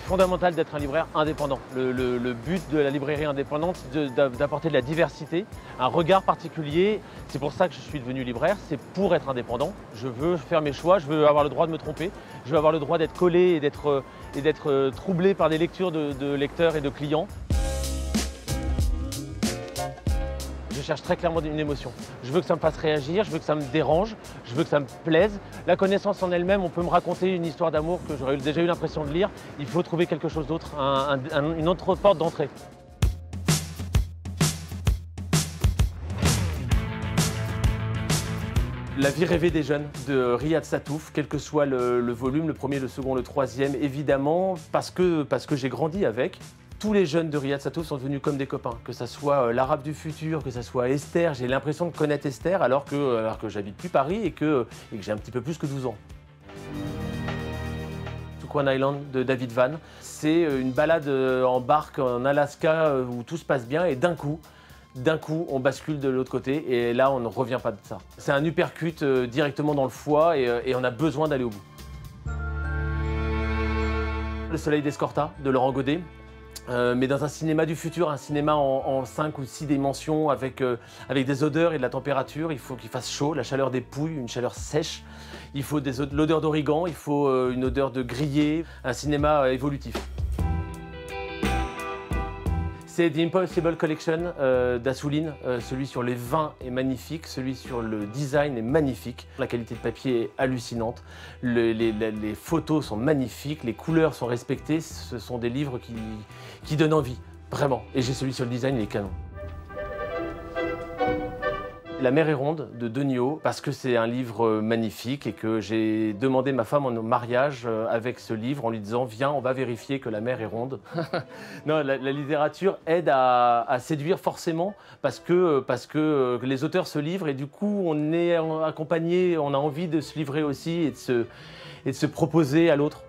fondamental d'être un libraire indépendant. Le but de la librairie indépendante, c'est d'apporter de la diversité, un regard particulier. C'est pour ça que je suis devenu libraire, c'est pour être indépendant. Je veux faire mes choix, je veux avoir le droit de me tromper, je veux avoir le droit d'être collé et d'être troublé par des lectures de lecteurs et de clients. Je cherche très clairement une émotion. Je veux que ça me fasse réagir, je veux que ça me dérange, je veux que ça me plaise. La connaissance en elle-même, on peut me raconter une histoire d'amour que j'aurais déjà eu l'impression de lire. Il faut trouver quelque chose d'autre, une autre porte d'entrée. La vie rêvée des jeunes de Riyad Sattouf, quel que soit le volume, le premier, le second, le troisième, évidemment, parce que j'ai grandi avec. Tous les jeunes de Riyad Sattouf sont devenus comme des copains, que ce soit l'Arabe du futur, que ce soit Esther. J'ai l'impression de connaître Esther alors que j'habite plus Paris et que j'ai un petit peu plus que 12 ans. Tuquan Island de David Vann, c'est une balade en barque en Alaska où tout se passe bien et d'un coup, on bascule de l'autre côté et là, on ne revient pas de ça. C'est un uppercut directement dans le foie et on a besoin d'aller au bout. Le soleil d'Escorta de Laurent Godet. Mais dans un cinéma du futur, un cinéma en 5 ou 6 dimensions avec des odeurs et de la température. Il faut qu'il fasse chaud, la chaleur des pouilles, une chaleur sèche. Il faut de l'odeur d'origan, il faut une odeur de grillé, un cinéma évolutif. C'est The Impossible Collection d'Assouline. Celui sur les vins est magnifique, celui sur le design est magnifique. La qualité de papier est hallucinante, les photos sont magnifiques, les couleurs sont respectées. Ce sont des livres qui donnent envie, vraiment. Et j'ai celui sur le design, il est canon. La mer est ronde de Deniot, parce que c'est un livre magnifique et que j'ai demandé ma femme en mariage avec ce livre en lui disant « Viens, on va vérifier que la mer est ronde ». Non, la littérature aide à séduire forcément parce que les auteurs se livrent et du coup on est accompagné, on a envie de se livrer aussi et de se proposer à l'autre.